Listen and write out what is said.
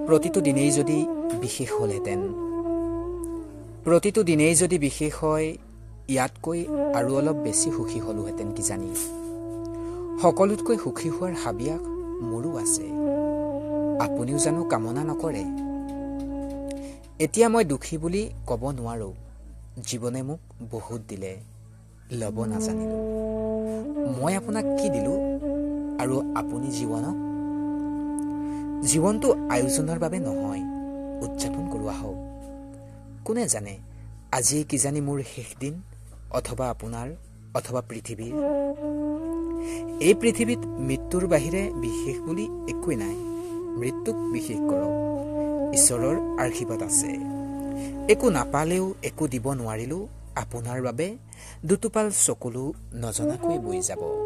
প্ৰতিটো দিনেই যদি বিশেষ হ'লহেঁতেন, প্ৰতিটো দিনেই যদি বিশেষ হয়, ইয়াতকৈ আৰু অলপ বেছি সুখী হ'লোহেঁতেন কিজানি। সকলোতকৈ সুখী হোৱাৰ হাবিয়াস মোৰো আছে, আপুনিও জানো কামনা নকৰে। এতিয়া মই দুখী বুলি ক'ব নোৱাৰোঁ, জীৱনে মোক বহুত দিলে, ল'ব নাজানিলোঁ। মই আপোনাক কি দিলোঁ আৰু আপুনি জীৱনক? জীৱনটো আয়োজনৰ বাবে নহয়, উদযাপন কৰোৱা হওক। কোনে জানে আজি কিজানি মোৰ শেষ দিন, অথবা আপোনাৰ, অথবা পৃথিৱীৰ। এই পৃথিৱীত মৃত্যুৰ বাহিৰে বিশেষ বুলি একোৱেই নাই। মৃত্যুক বিশেষ কৰক, ঈশ্বৰৰ আশীৰ্বাদ আছে। একো নাপালেও, একো দিব নোৱাৰিলেও আপোনাৰ বাবে দুটোপাল চকুলো নজনাকৈ বৈ যাব।